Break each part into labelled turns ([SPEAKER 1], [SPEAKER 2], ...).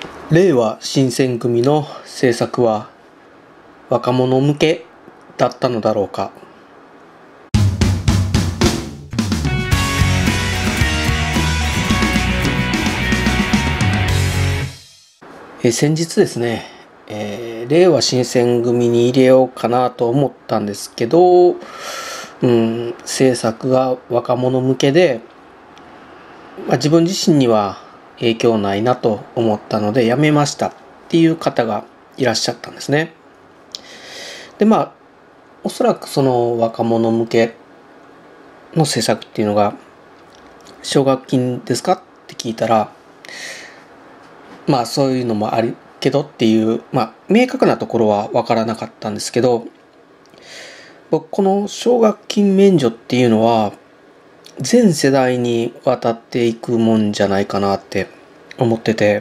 [SPEAKER 1] 令和新選組の政策は若者向けだったのだろうか。先日ですね、令和新選組に入れようかなと思ったんですけど、政策が若者向けで、自分自身には影響ないなと思ったのでやめましたっていう方がいらっしゃったんですね。で、おそらくその若者向けの政策っていうのが奨学金ですかって聞いたら、そういうのもあるけどっていう、明確なところは分からなかったんですけど、僕この奨学金免除っていうのは全世代に渡っていくもんじゃないかなって思ってて、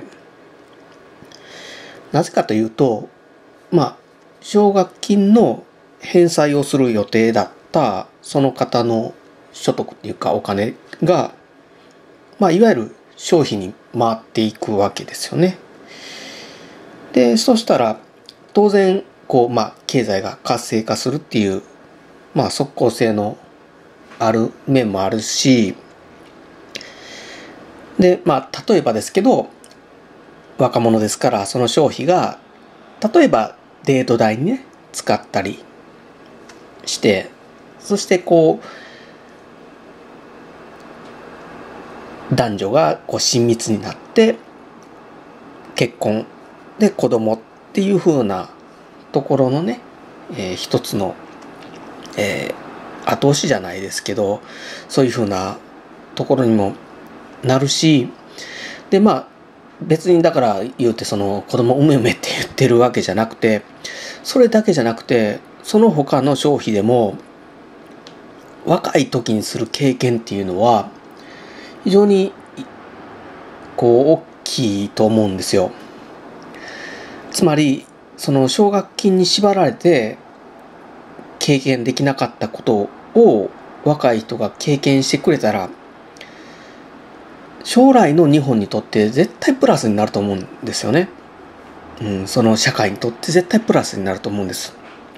[SPEAKER 1] なぜかというと、奨学金の返済をする予定だったその方の所得っていうかお金が、いわゆる消費に回っていくわけですよね。で、そしたら当然経済が活性化するっていう即効性のある面もあるし、で例えばですけど、若者ですからその消費が例えばデート代にね使ったりして、そして男女が親密になって結婚で子供っていう風なところのね、一つの、後押しじゃないですけど、そういう風なところにもなるし、で別にだから言うてその子供産めって言ってるわけじゃなくて、それだけじゃなくてその他の消費でも若い時にする経験っていうのは非常に大きいと思うんですよ。つまりその奨学金に縛られて経験できなかったことを若い人が経験してくれたら、将来の日本にとって絶対プラスになると思うんですよね。その社会にとって絶対プラスになると思うんです。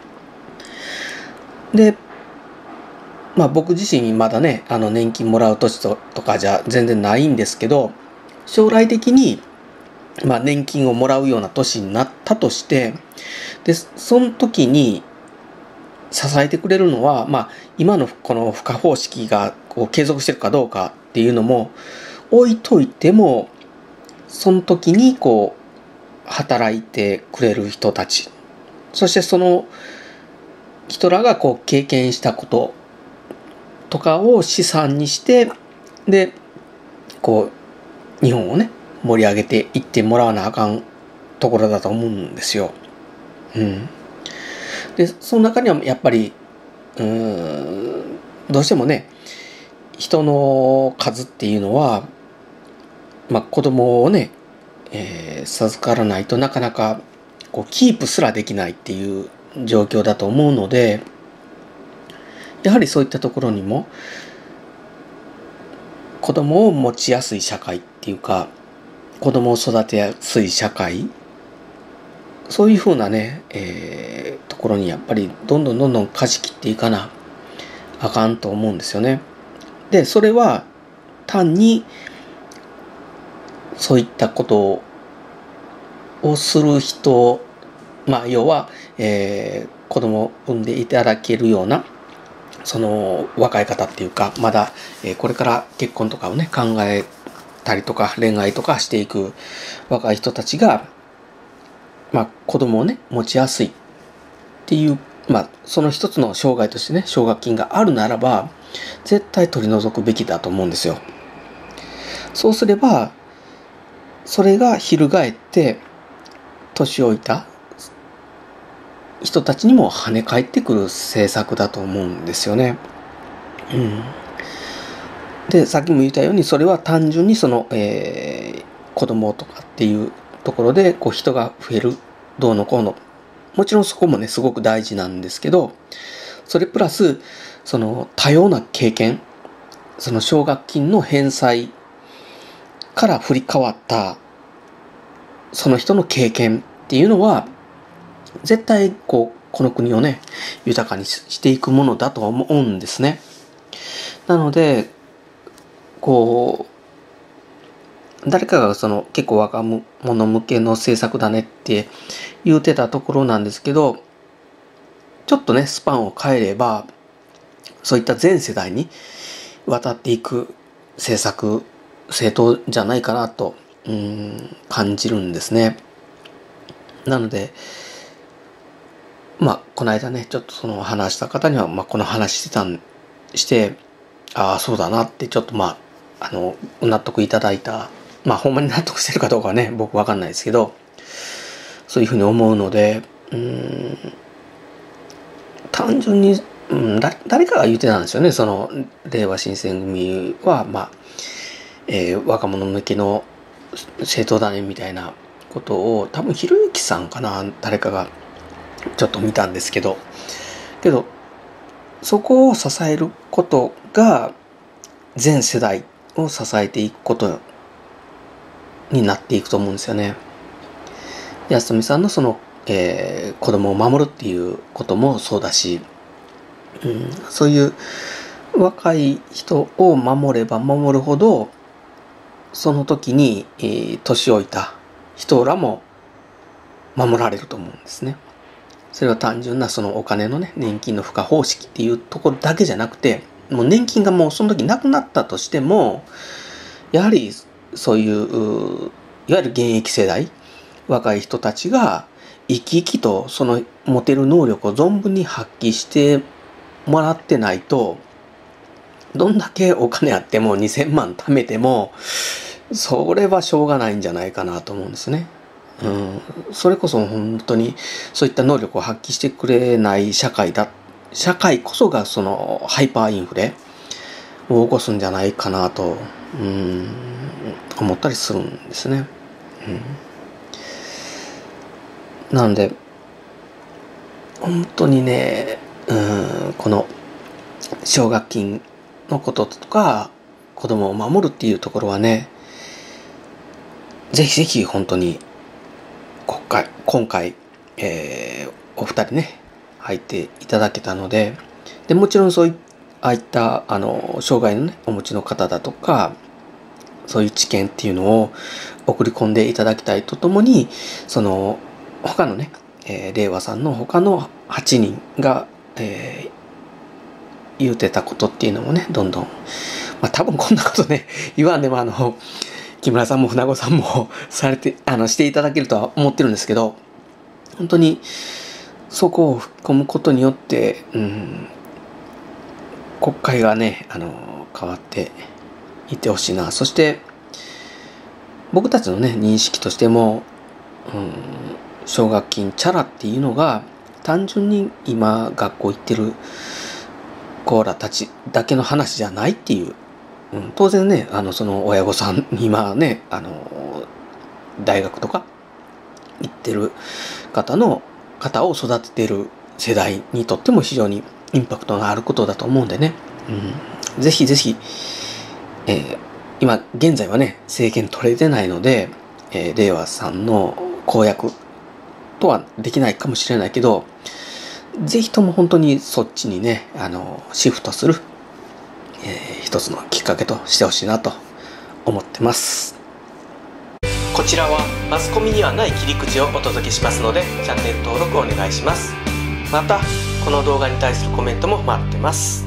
[SPEAKER 1] で、僕自身まだね、年金もらう年とかじゃ全然ないんですけど、将来的に年金をもらうような年になったとして、でその時に支えてくれるのは、今のこの賦課方式が継続してるかどうかっていうのも置いといても、その時に働いてくれる人たち、そしてその人らが経験したこととかを資産にして、で日本をね盛り上げていってもらわなあかんところだと思うんですよ。でその中にはやっぱりどうしてもね、人の数っていうのは子供をね、授からないとなかなかキープすらできないっていう状況だと思うので、やはりそういったところにも子供を持ちやすい社会っていうか、子供を育てやすい社会、そういうふうなね、ところにやっぱりどんどん舵切っていかなあかんと思うんですよね。でそれは単にそういったことをする人、要は、子供を産んでいただけるようなその若い方っていうか、まだ、これから結婚とかをね考えたりとか恋愛とかしていく若い人たちが、子供をね持ちやすいっていう、その一つの障害としてね奨学金があるならば絶対取り除くべきだと思うんですよ。そうすればそれが翻って年老いた人たちにも跳ね返ってくる政策だと思うんですよね。でさっきも言ったように、それは単純にその、子供とかっていうところで人が増えるどうのこうの、もちろんそこもねすごく大事なんですけど、それプラスその多様な経験、その奨学金の返済から振り変わったその人の経験っていうのは絶対この国をね豊かにしていくものだと思うんですね。なので誰かが結構若者向けの政策だねって言うてたところなんですけど、ちょっとねスパンを変えればそういった全世代に渡っていく政党じゃないかなと感じるんですね。なのでこの間ねちょっと話した方にはこの話してああそうだなってちょっと納得いただいた。ほんまに納得してるかどうかはね僕わかんないですけど、そういうふうに思うので、単純に、誰かが言ってたんですよね。令和新選組は若者向けの政党だねみたいなことを、多分ひろゆきさんかな、誰かがちょっと見たんですけどそこを支えることが全世代を支えていくことになっていくと思うんですよね。安富さんの子供を守るっていうこともそうだし、そういう若い人を守れば守るほどその時に、年老いた人らも守られると思うんですね。それは単純なお金のね年金の付加方式っていうところだけじゃなくて、もう年金がもうその時なくなったとしてもやはりそういういわゆる現役世代若い人たちが生き生きと持てる能力を存分に発揮してもらってないと、どんだけお金あっても2000万貯めてもそれはしょうがないんじゃないかなと思うんですね。それこそ本当にそういった能力を発揮してくれない社会こそがハイパーインフレを起こすんじゃないかなと思ったりするんですね。なんで本当にね、この奨学金のこととか子供を守るっていうところはね、ぜひぜひ本当に今回、お二人ね入っていただけたので、もちろんああいった障害のねお持ちの方だとかそういう知見っていうのを送り込んでいただきたいとともに、他のね、令和さんの他の8人が、言うてたことっていうのもねどんどん、多分こんなことね言わんでも木村さんも船子さんもしていただけるとは思ってるんですけど、本当にそこを吹き込むことによって、国会がね変わっていってほしいな。そして僕たちのね認識としても、奨学金チャラっていうのが単純に今学校行ってる子らたちだけの話じゃないっていう、当然ね親御さん今ね大学とか行ってる方を育ててる世代にとっても非常にインパクトがあることだと思うんでね、ぜひぜひ、今現在はね政権取れてないので、令和さんの公約とはできないかもしれないけど、ぜひとも本当にそっちにねシフトする、一つのきっかけとしてほしいなと思ってます。こちらはマスコミにはない切り口をお届けしますので、チャンネル登録お願いします。またこの動画に対するコメントも待ってます。